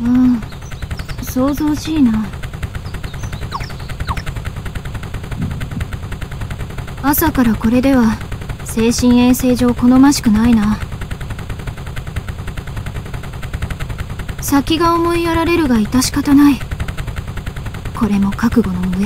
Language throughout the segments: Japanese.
ああ、想像しいな。朝からこれでは精神衛生上好ましくないな。先が思いやられるが致し方ない。これも覚悟の上。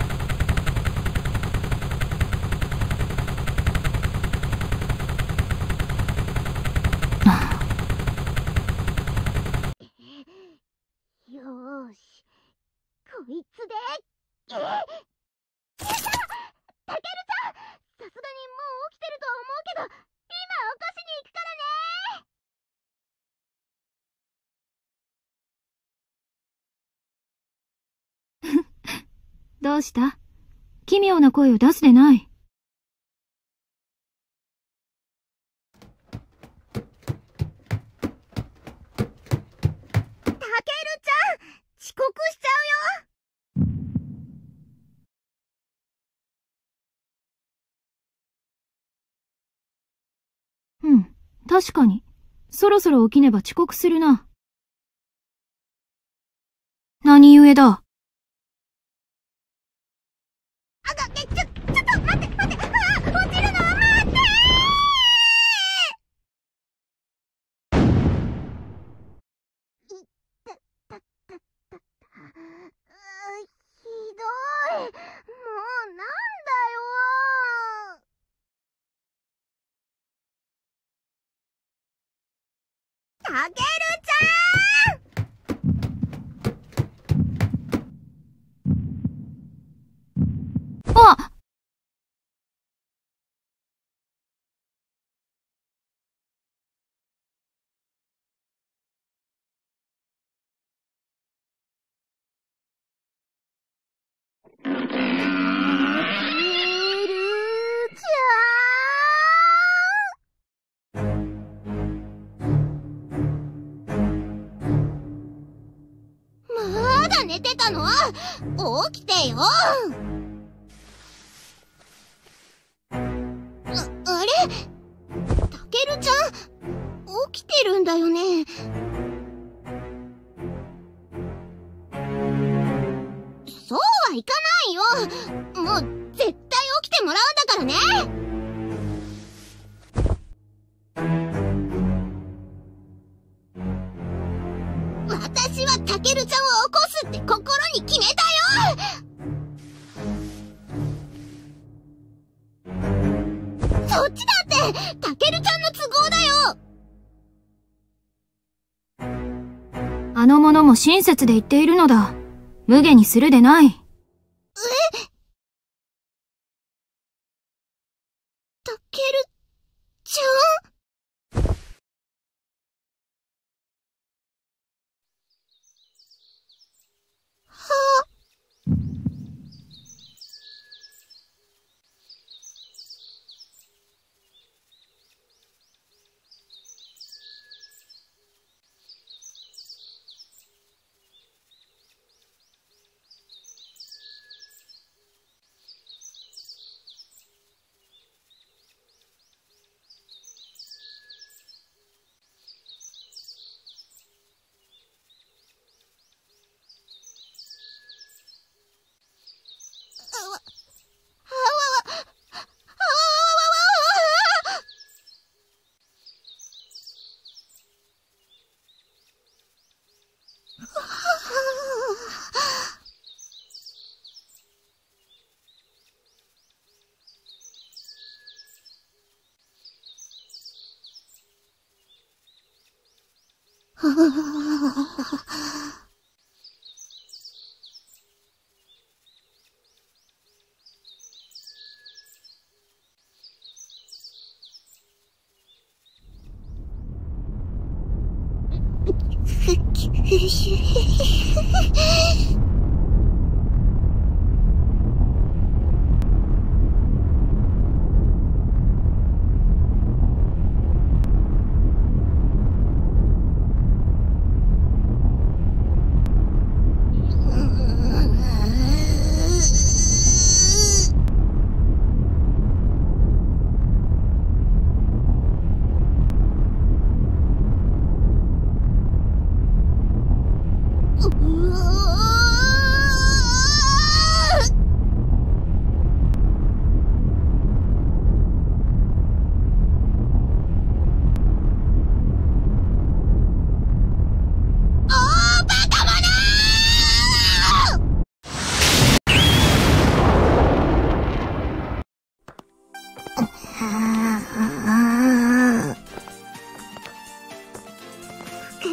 よーし、こいつでやった！タケルちゃん、さすがにもう起きてるとは思うけど、今起こしに行くからね。 どうした？奇妙な声を出すでない。 タケルちゃん、遅刻しちゃうよ。 うん、確かに。そろそろ起きねば遅刻するな。何故だ？ ちょっと待って、落ちるのは待ってひどい。もうなんだよ。タケルちゃん！ あっ！ まだ寝てたの？起きてよ。あれ？タケルちゃん、起きてるんだよね。そうはいかないよ。もう絶対起きてもらうんだからね。私はタケルちゃんを起こすって心に決めたよ。そっちだってタケルちゃんの都合だよ。 あの者も親切で言っているのだ。無下にするでない。 タケルちゃん？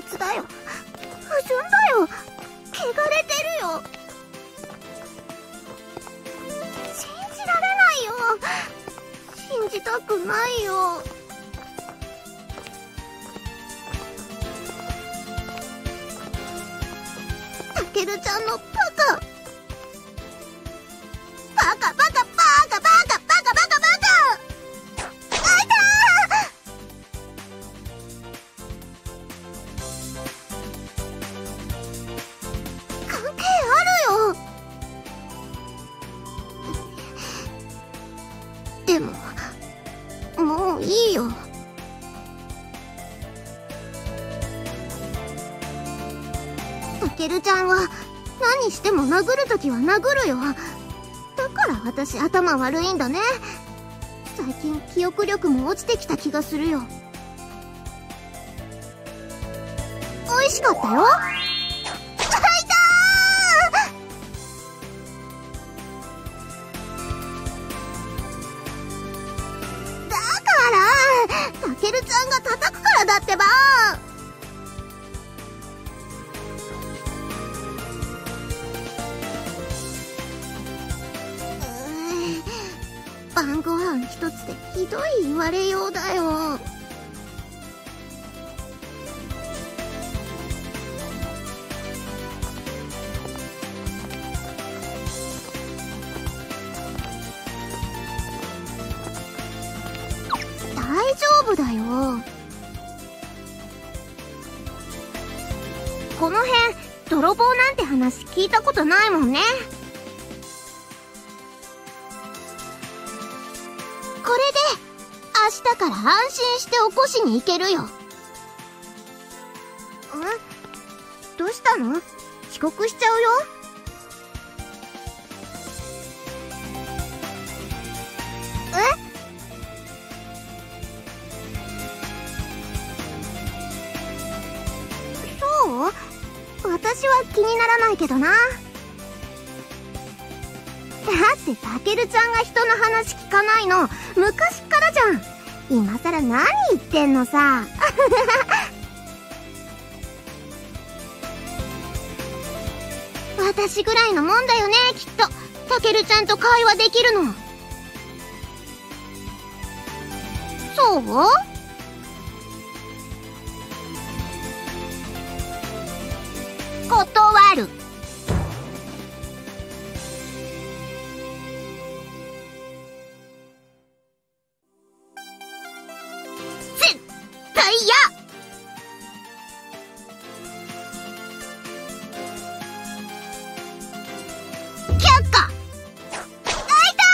血だよ。不純だよ。汚れてるよ。信じられないよ。信じたくないよ。タケルちゃんのバカ。バカバカバカバカバカバカバカ。あいたー。関係あるよ。でももういいよ。タケルちゃんは何しても殴るときは殴るよ。だから私頭悪いんだね。最近記憶力も落ちてきた気がするよ。美味しかったよ。タケルちゃんが叩くからだってば。晩ご飯一つでひどい言われようだよ。大丈夫だよ。この辺泥棒なんて話聞いたことないもんね。これで明日から安心して起こしに行けるよ。どうしたの？遅刻しちゃうよ。そう？私は気にならないけどな。だってタケルちゃんが人の話聞かないの昔からじゃん。今さら何言ってんのさ。私ぐらいのもんだよね、きっと。タケルちゃんと会話できるの。そう？断る。絶対嫌。却下。あいた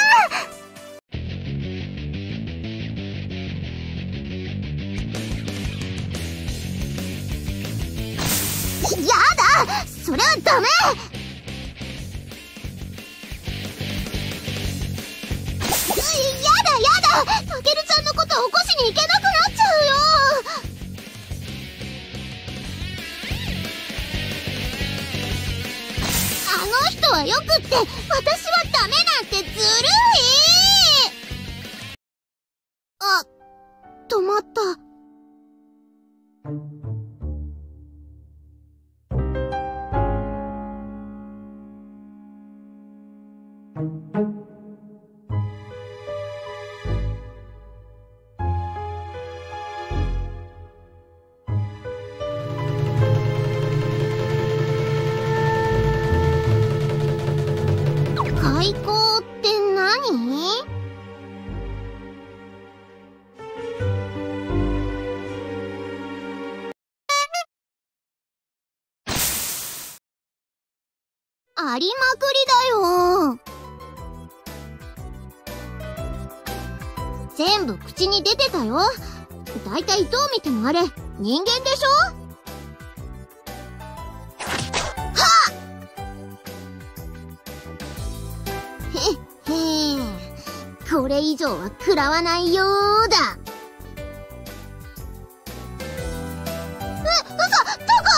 ー。やだ、それはダメ。やだやだ、タケルちゃんのこと起こしに行けなくなっちゃうよ。あの人はよくって、私はダメなんてずるい。あ、止まった。開口って何？ありまくりだよ。全部口に出てたよ。だいたいどう見てもあれ人間でしょ？はっ！へへこれ以上は食らわないようだ。どこ？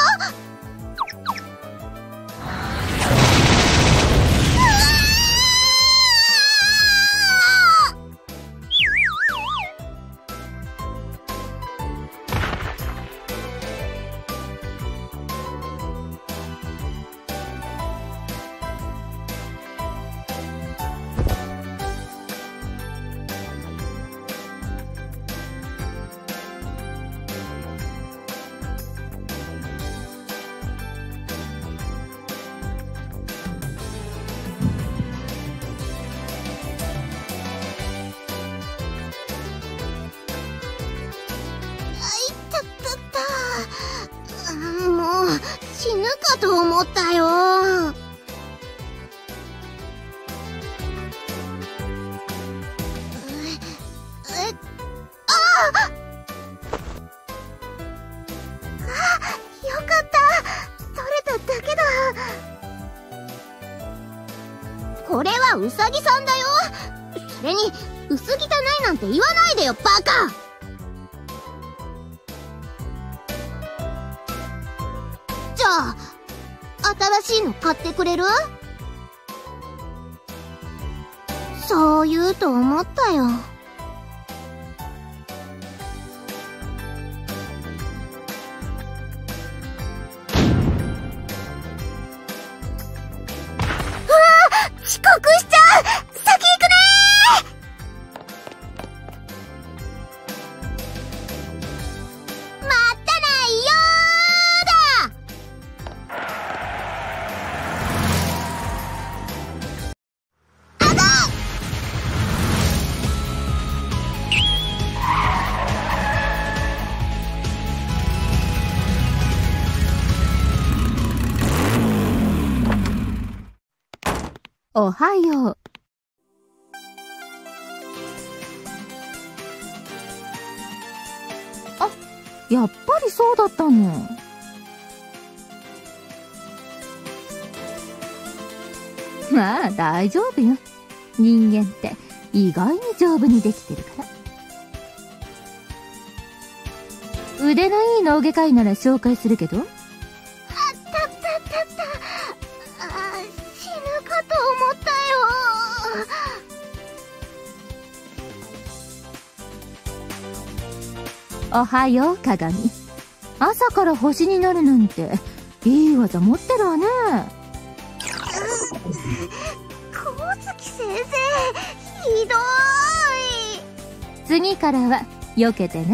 死ぬかと思ったよ。よかった。取れただけだ。これはウサギさんだよ。それに薄汚いなんて言わないでよ、バカ。じゃあ新しいの買ってくれる？そう言うと思ったよ。遅刻しちゃう。先行くねー。まったないよーだ。あがおはよう。あ、やっぱりそうだったの。まあ大丈夫よ。人間って意外に丈夫にできてるから。腕のいい脳外科医なら紹介するけど。 死ぬかと思ったよ。 おはよう、鏡。朝から星になるなんていい技持ってるわね。 光月先生、ひどい。 次からは避けてね。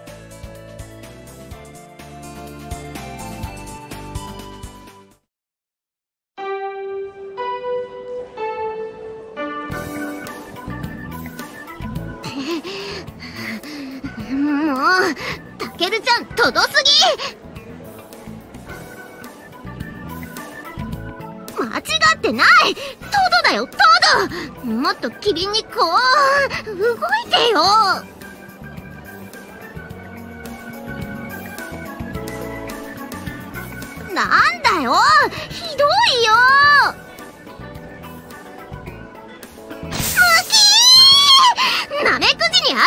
もうタケルちゃん、とどすぎ。間違ってない。トドだよ、トド。もっと機敏にこう動いてよ。なんだよ、ひどいよ。ムキー、ナメクジに謝れ。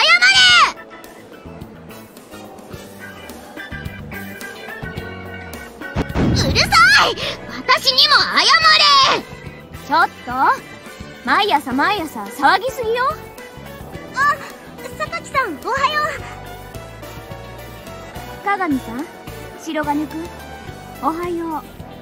うるさい。私にも謝れ。 ちょっと毎朝騒ぎすぎよ。 あ、榊さん、おはよう。鏡さん、白金くん、おはよう。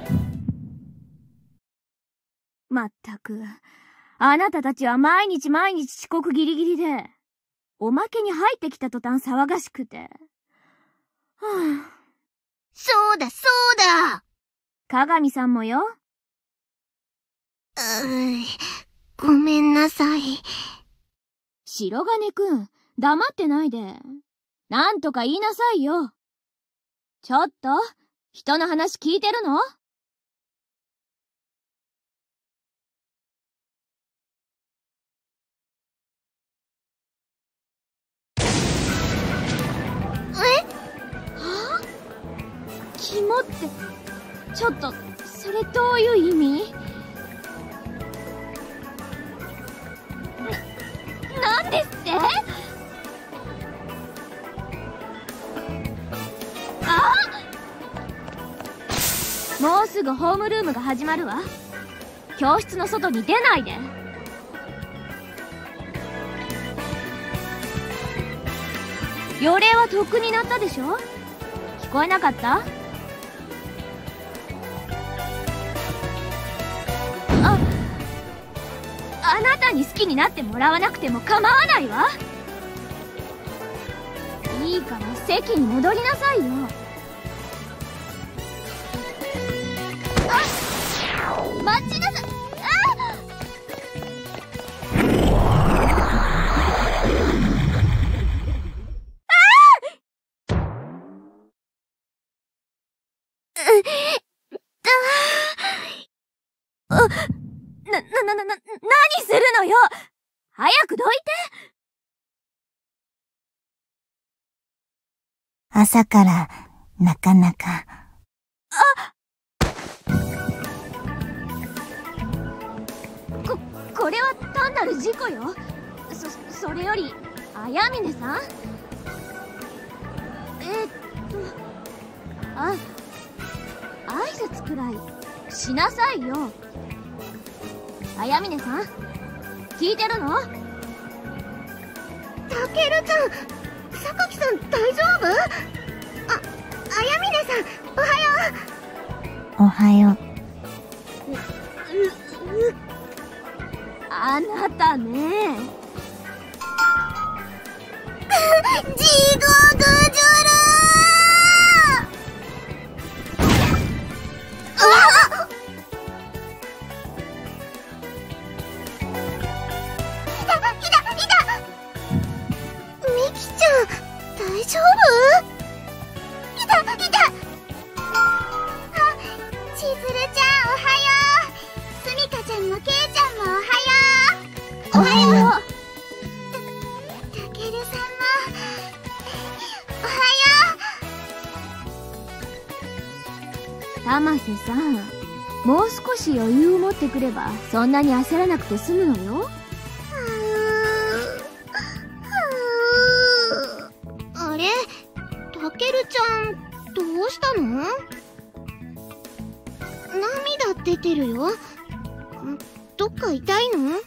まったく、あなたたちは毎日遅刻ギリギリで、おまけに入ってきた途端騒がしくて。はあ、 そうだそうだ。 鏡さんもよ。 ごめんなさい。 白金くん、黙ってないで。なんとか言いなさいよ。ちょっと、人の話聞いてるの？はぁ？キモって、ちょっと、それどういう意味？なんですって？あ！もうすぐホームルームが始まるわ。教室の外に出ないで。予令はとっくになったでしょ？聞こえなかった？あなたに好きになってもらわなくても構わないわ。いいから席に戻りなさいよ。待ちなさい。 何するのよ。早くどいて。 朝からなかなか。 これは単なる事故よ。それより綾峰さん、挨拶くらいしなさいよ。綾峰さん、聞いてるの？ たけるちゃん、榊さん大丈夫？綾峰さん、おはよう。おはよう。 あなたね。 地獄じゅるミキちゃん、大丈夫？いた千鶴ちゃん、おはよう。すみかちゃんもけいちゃんもおはよう。おはよう。たけるさんもおはよう。 玉瀬さん、もう少し余裕を持ってくればそんなに焦らなくて済むのよ。 あれ、たけるちゃんどうしたの？涙出てるよ。どっか痛いの？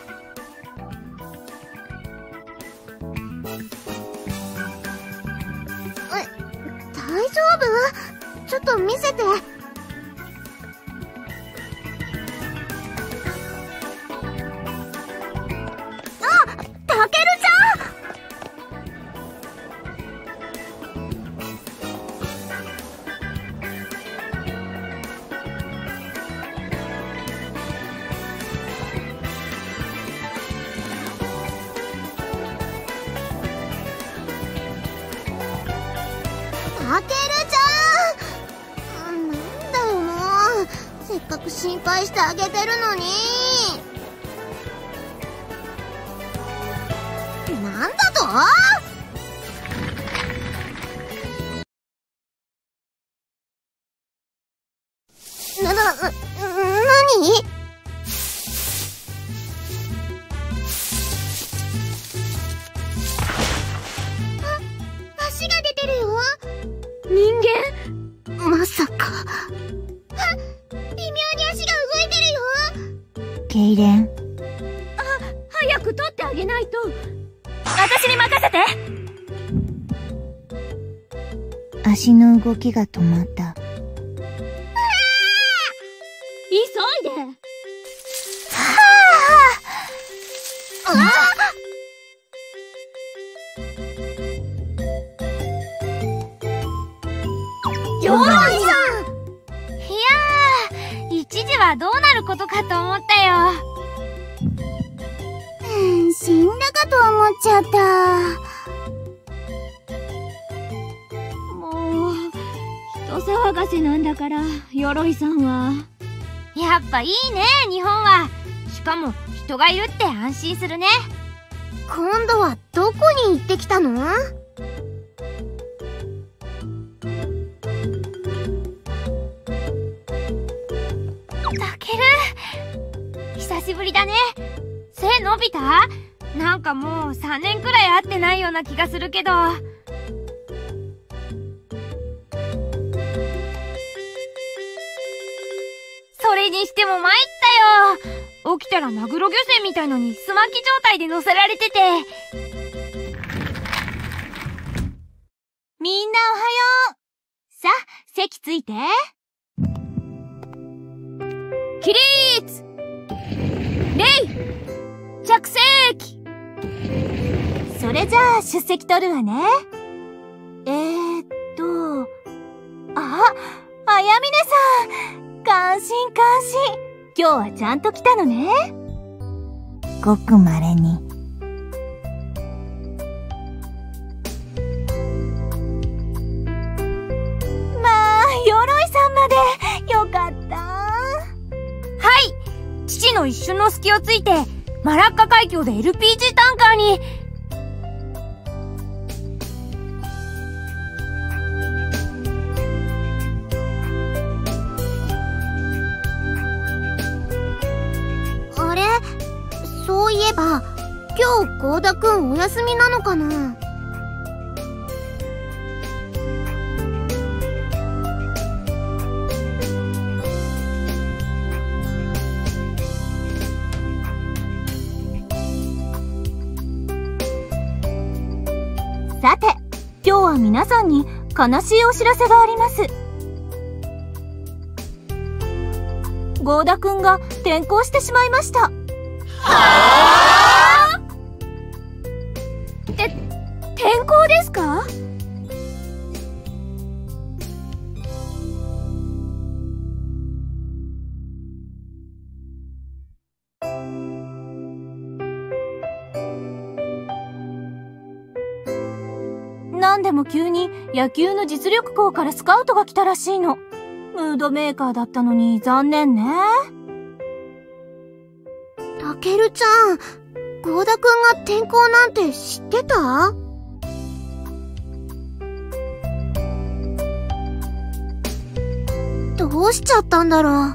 大丈夫？ちょっと見せて。たけるちゃん！たけるちゃん！なんだよもう。せっかく心配してあげてるのに。なんだと？何？足が出てるよ。 人間？ まさか。微妙に足が動いてるよ。痙攣。 早く取ってあげないと。私に任せて。 足の動きが止まった。 急いで。 鎧さん！ いやー、一時はどうなることかと思ったよ。 死んだかと思っちゃった。 もう人騒がせなんだから、鎧さんは。やっぱいいね、日本は。しかも人がいるって安心するね。 今度はどこに行ってきたの？ たける、久しぶりだね。背伸びた？なんかもう3年くらい会ってないような気がするけど。それにしても参ったよ。起きたらマグロ漁船みたいのにすまき状態で乗せられてて。みんなおはよう。さあ、席ついて。起立！礼！着席！それじゃあ出席取るわね。あやみねさん、感心感心。今日はちゃんと来たのね。 ごく稀に。 まあ、鎧さんまでよかった。はい、 一瞬の隙をついて、マラッカ海峡で LPG タンカーに。 あれ？そういえば、今日ゴーダくんお休みなのかな？ さて、今日は皆さんに悲しいお知らせがあります。ゴーダくんが転校してしまいました。はぁ？転校ですか？なんでも急に野球の実力校からスカウトが来たらしいの。ムードメーカーだったのに残念ね。 たけるちゃん、ゴーダくんが転校なんて知ってた？どうしちゃったんだろ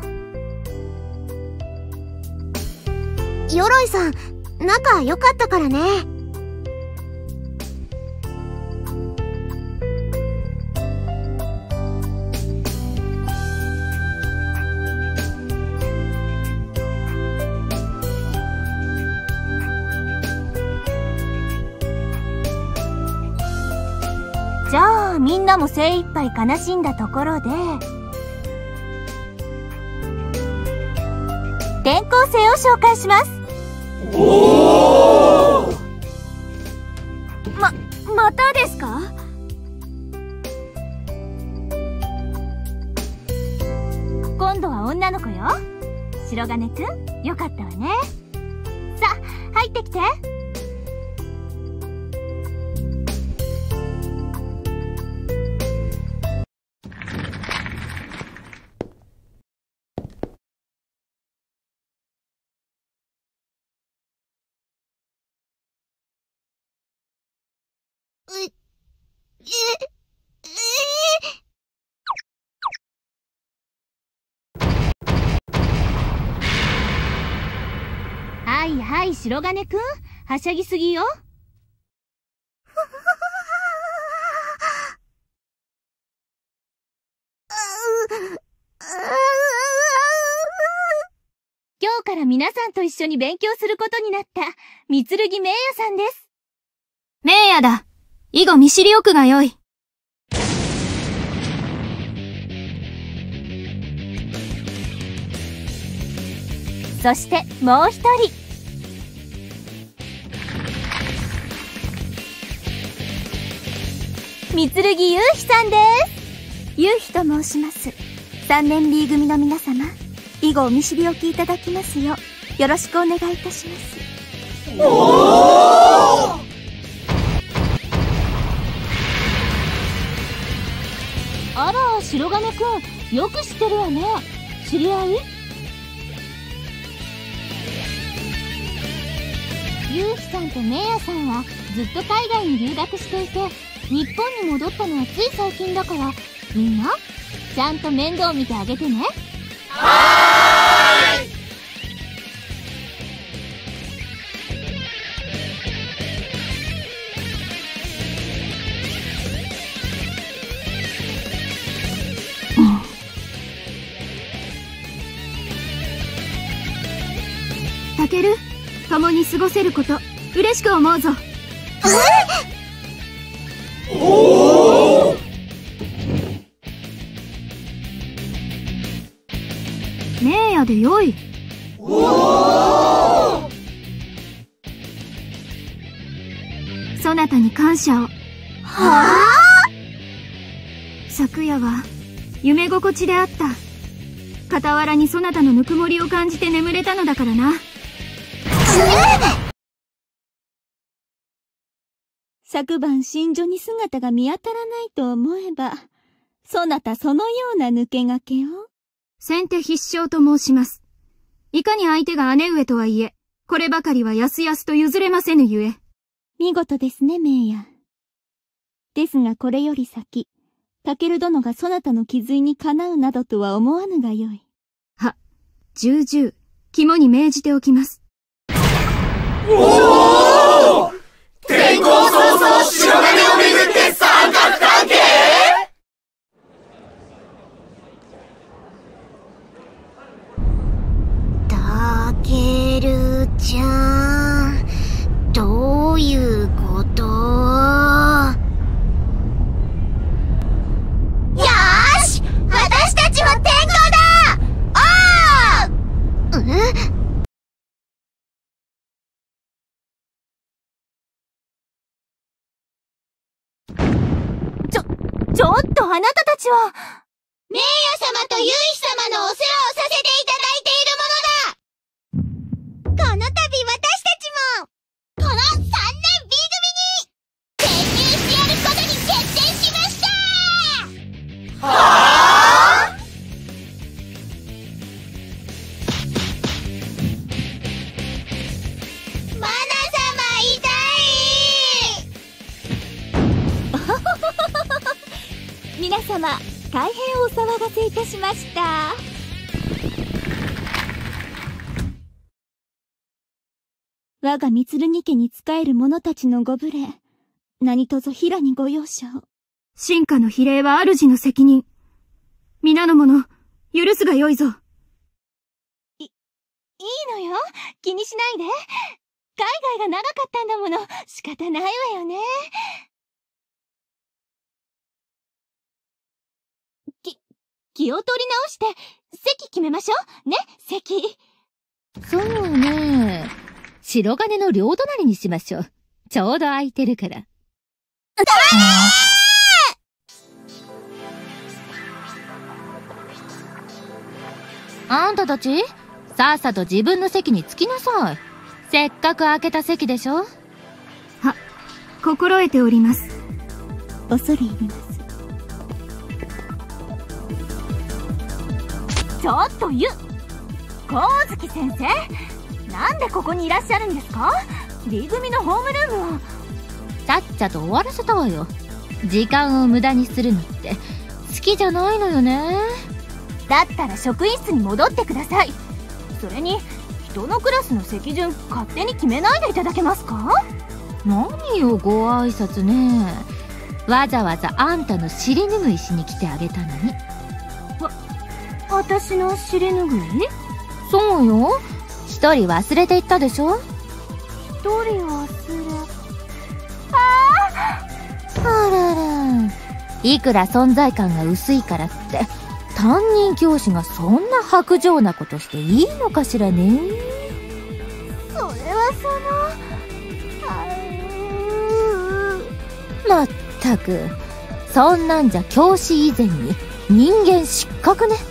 う。ヨロイさん、仲良かったからね。 じゃあみんなも精一杯悲しんだところで、転校生を紹介します。おー！またですか？今度は女の子よ。白金くん、よかったわね。さあ、入ってきて。はいはい、白金くん、はしゃぎすぎよ。今日から皆さんと一緒に勉強することになった三剣明也さんです。 明也だ。以後見知りおくがよい。 そしてもう一人。三剣夕日さんです。 夕日と申します。3年 B 組の皆様、以後お見知りおきいただきますよう、よろしくお願いいたします。おー！ あら、白金くん、よく知ってるわね。知り合い？夕日さんと明也さんはずっと海外に留学していて、日本に戻ったのはつい最近だから、みんなちゃんと面倒見てあげてね。はーい。 たける、共に過ごせること嬉しく思うぞ。おー！明也でよい。おー！そなたに感謝を。はあ？昨夜は夢心地であった。傍らにそなたのぬくもりを感じて眠れたのだからな。 昨晩寝所に姿が見当たらないと思えば、そなたそのような抜け駆けを。 先手必勝と申します。 いかに相手が姉上とはいえ、こればかりはやすやすと譲れませぬゆえ。 見事ですね、メ也。ですがこれより先、タケル殿がそなたの気髄にかなうなどとは思わぬがよい。 は、重々、肝に銘じておきます。 おお！天候早々白金をめぐって三角関係？ タケルちゃん、どういうこと？よーし、私たちも天候だ！おー！ ちょっとあなたたちは！ メイヤ様とユイヒ様のお世話をさせていただいているものだ！この度私たちも、この3年 B 組に、潜入してやることに決定しました！はぁ？マナ様痛い！ 皆様、大変お騒がせいたしました。我が三剣家に仕える者たちのご無礼、何卒平にご容赦を。 臣下の非礼は主の責任。皆の者、許すがよいぞ。 いいのよ。気にしないで。海外が長かったんだもの、仕方ないわよね。気を取り直して、席決めましょう。ね、席。 そうね。白金の両隣にしましょう。ちょうど空いてるから。あんたたち、さっさと自分の席に着きなさい。せっかく空けた席でしょ。 は、心得ております。 恐れ入ります。ちょっと光月先生、なんでここにいらっしゃるんですか？ D 組のホームルームを。 さっちゃと終わらせたわよ。時間を無駄にするのって好きじゃないのよね。 だったら職員室に戻ってください。それに人のクラスの席順勝手に決めないでいただけますか？ 何よご挨拶ね。わざわざあんたの尻拭いしに来てあげたのに。 私の尻拭い？ そうよ。一人忘れていったでしょ。 一人忘れ。 あらら。いくら存在感が薄いからって担任教師がそんな薄情なことしていいのかしらね。 それはまったく、そんなんじゃ教師以前に人間失格ね。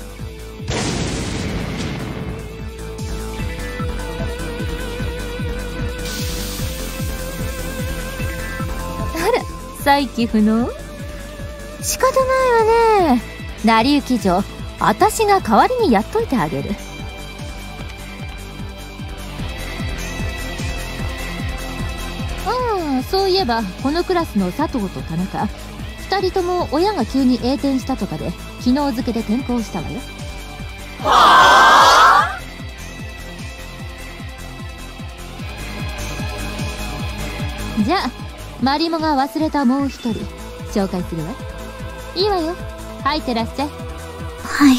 再起不能？仕方ないわね。成り行き上、私が代わりにやっといてあげる。そういえばこのクラスの佐藤と田中、2人とも親が急に栄転したとかで昨日付で転校したわよ。はぁ？じゃあマリモが忘れたもう一人紹介するわ。いいわよ、入ってらっしゃい。 はい。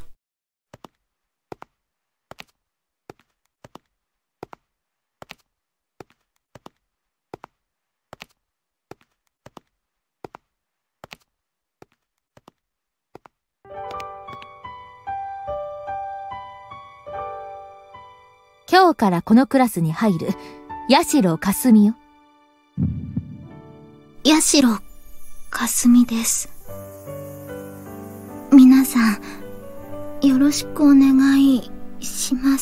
今日からこのクラスに入る八代かすみよ。 八代かすみです。皆さん、よろしくお願いします。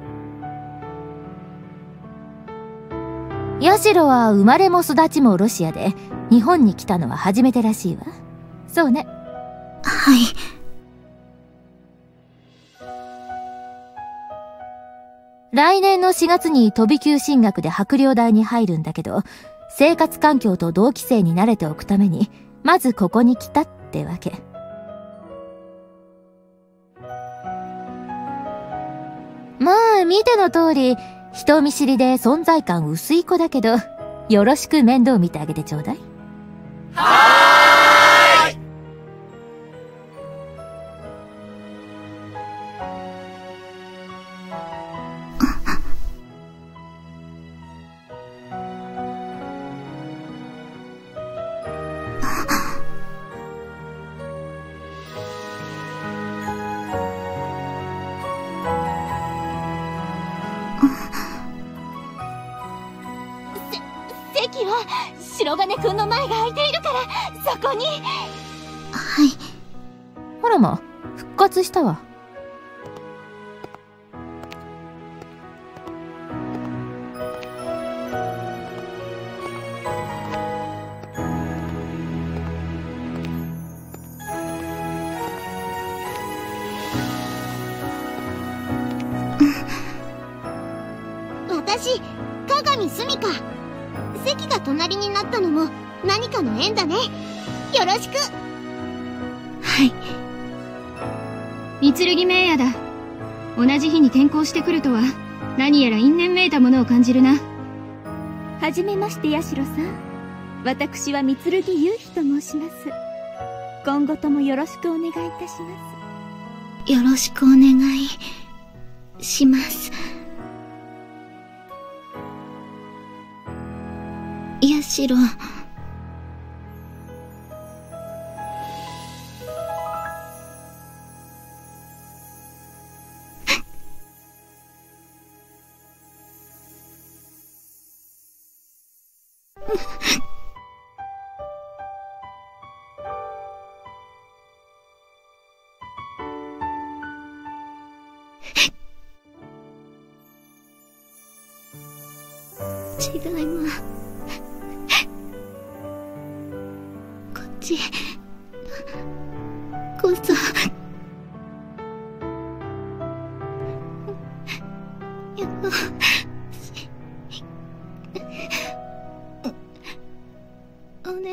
八代は生まれも育ちもロシアで、日本に来たのは初めてらしいわ。そうね。 はい。 来年の4月に飛び級進学で白陵大に入るんだけど、生活環境と同期生に慣れておくために、まずここに来たってわけ。まあ、見ての通り、人見知りで存在感薄い子だけど、よろしく面倒見てあげてちょうだい。 はーい。 席は白金くんの前が空いているからそこに。 はい。 ほらま、復活したわ。 私、鏡すみか。席が隣になったのも何かの縁だね。よろしく。 はい。三剣名也だ。同じ日に転校してくるとは、何やら因縁めいたものを感じるな。 はじめまして、八代さん。私は三剣夕日と申します。今後ともよろしくお願いいたします。 よろしくお願いします。八代。違います。こっちこそ。おね。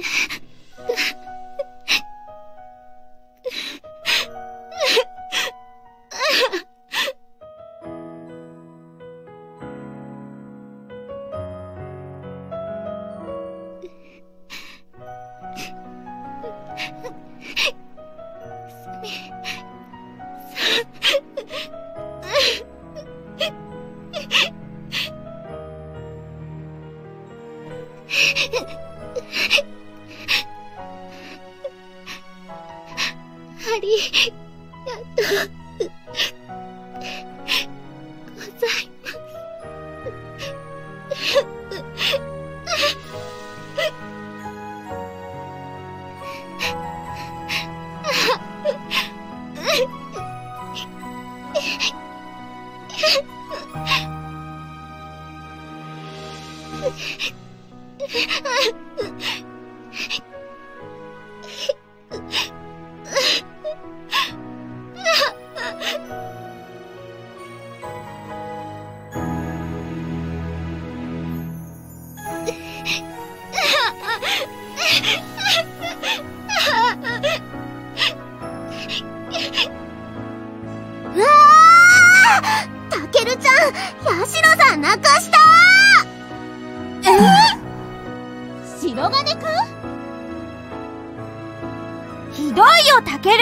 ありがとうございます。うわー！たけるちゃん、八代さん泣かしたー。 白金くん？ ひどいよ、タケル！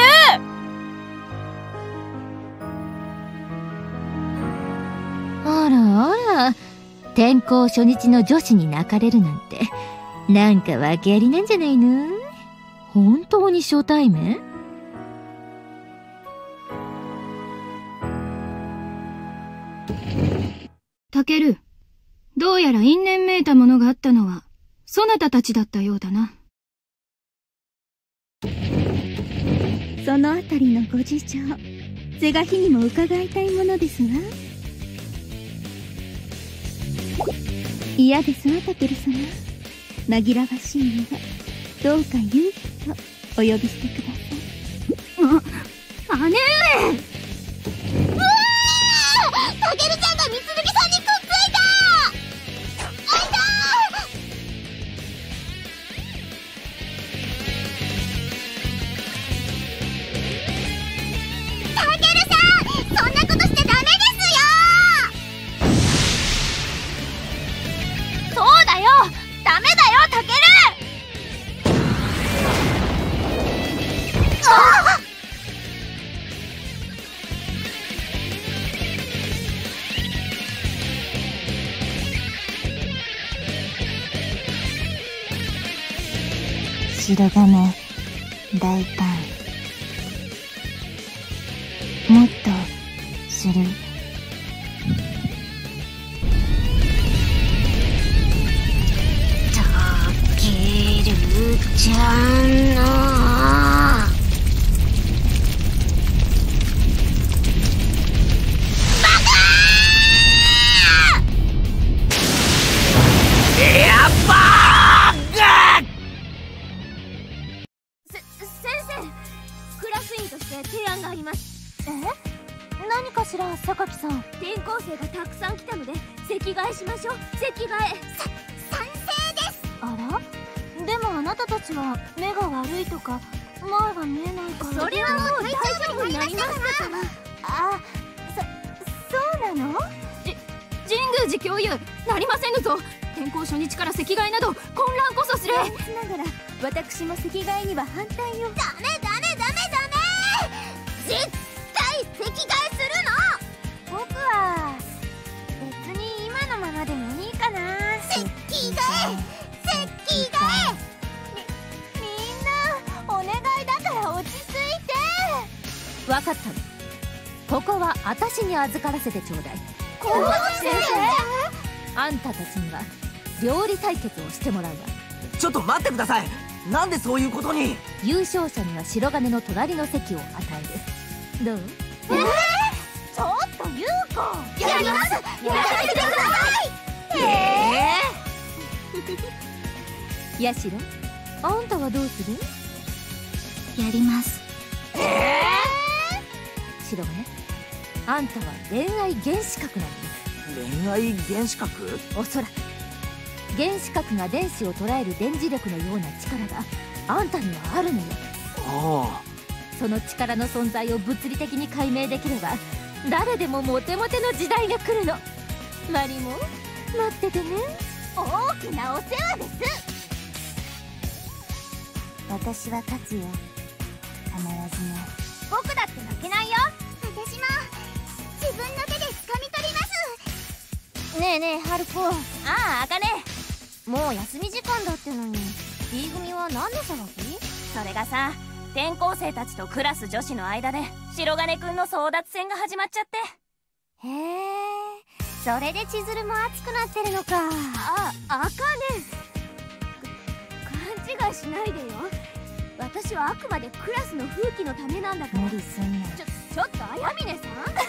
あらあら、転校初日の女子に泣かれるなんて、なんか訳ありなんじゃないの？本当に初対面？ タケル、どうやら因縁めいたものがあったのは、そなたたちだったようだな。 そのあたりのご事情、是が非にも伺いたいものですが。嫌ですわ、タケル様。紛らわしいので、どうか夕日とお呼びしてください。 姉上！ うわー！たけるちゃんが三つさんにくっついた。あいたー。タケルさん、そんなことしちゃダメですよ。そうだよ、ダメだよタケル。 白金大胆、もっとする。 タケルちゃんの何かしら、榊さん。 転校生がたくさん来たので席替えしましょう。席替え。 賛成です。 あら？でもあなたたちは目が悪いとか前が見えないから。 それはもう大丈夫になりましたから。 あ、そうなの？ 神宮寺教諭、なりませぬぞ。転校初日から席替えなど混乱こそする。 僭越ながら私も席替えには反対よ。 ダメ絶対席替えするの。 僕は別に今のままでもいいかな。 席替えみんなお願いだから落ち着いて。 わかったの。ここは私に預からせてちょうだい。 小松先生、 あんたたちには料理対決をしてもらうわ。 ちょっと待ってください。なんでそういうことに。 優勝者には白金の隣の席を与える。どう？ ちょっと優子、 やります。やらせてください。 ヤシロ、あんたはどうする？ やります。 白金、あんたは恋愛原子核なんです。 恋愛原子核？ おそらく原子核が電子を捉える電磁力のような力があんたにはあるのよ。 ああ、 その力の存在を物理的に解明できれば誰でもモテモテの時代が来るの。マリも待っててね。 大きなお世話です。 私は勝つよ、必ずね。 僕だって負けないよ。私も自分の手で掴み取ります。 ねえねえ春子。 ああ、あかね。 もう休み時間だってのに B 組は何の騒ぎ？ それがさ、転校生たちとクラス女子の間で白金くんの争奪戦が始まっちゃって。 へえ、それで千鶴も熱くなってるのか。 あかね、勘違いしないでよ。私はあくまでクラスの風紀のためなんだから。 無理すんな。 ちょっとあやみね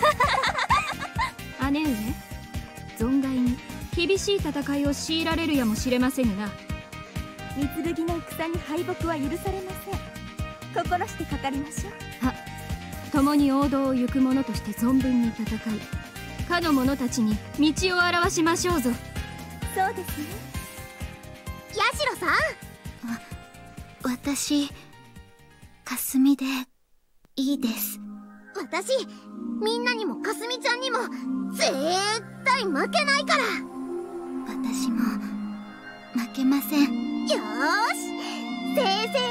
さん。 姉上、存外に厳しい戦いを強いられるやもしれませぬな。 三剣の戦に敗北は許されません。心してかかりましょう。 共に王道を行く者として存分に戦い、かの者たちに道を表しましょうぞ。 そうですね。 ヤシロさん、 私、霞でいいです。 私みんなにもかすみちゃんにも絶対負けないから。 私も負けません。 よーし、正々